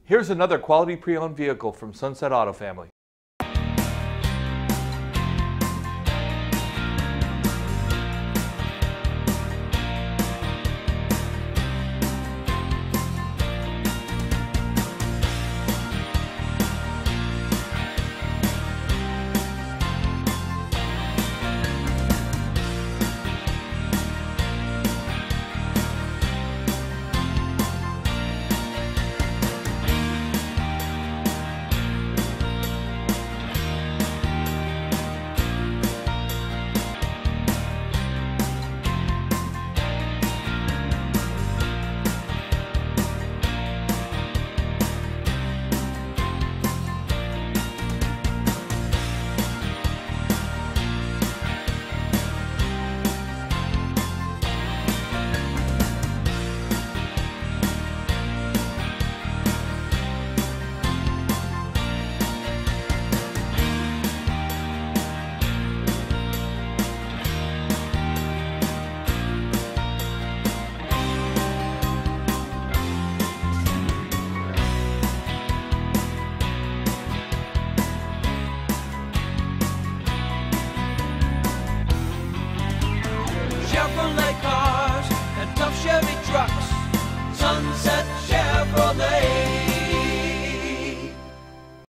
Here's another quality pre-owned vehicle from Sunset Auto Family. Chevrolet cars and tough Chevy trucks. Sunset Chevrolet.